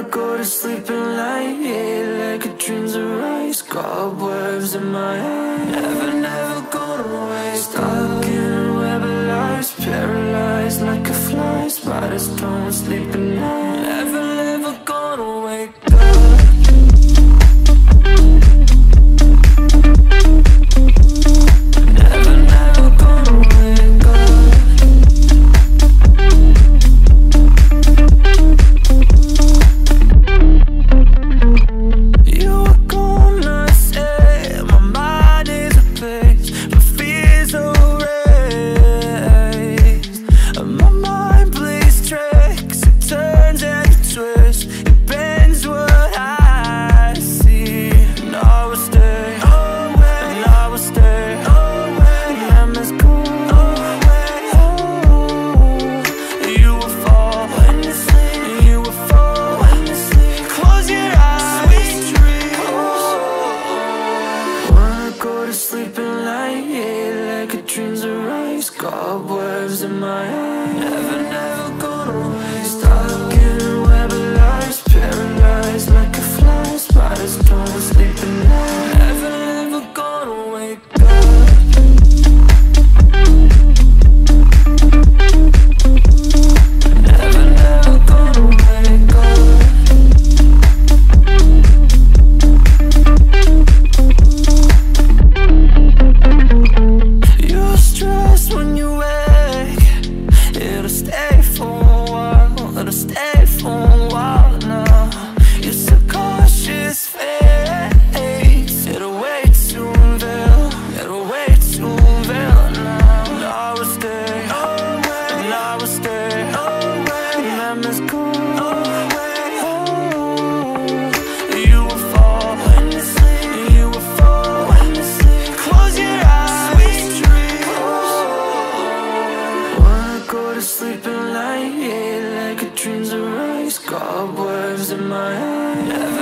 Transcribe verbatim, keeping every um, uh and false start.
Wanna go to sleep and lie here like a dreams arise. Cobwebs in my head, never, never gonna waste. Stuck in a web of lies, paralyzed like a fly. Spiders don't sleep at night, never, never gonna wake up. Never, never gonna wake up. You were gonna say my mind is a place, my fears are raised. My mind plays tricks, it turns and it twists, it bends what I see. And I will stay, and I will stay, and I must go. You will fall, you will fall. Close your eyes, sweet dreams. Wanna go to sleep and lie here like a dreams arise. Cobwebs in my head, never, never gonna waste. Stuck in a web of lies, paralyzed like a fly. Spiders don't sleep at night, never, never gonna wake up. Never, never gonna wake up. You stress when you wake, it'll stay for a while, it'll stay for a while now. Your subconscious fades, it'll wait to unveil, it'll wait to unveil now. And I will stay, and I will stay, and I must go. You will fall, you will fall. Close your eyes, sweet dreams. Wanna go to sleep and lie here like a dreams arise. Cobwebs in my head,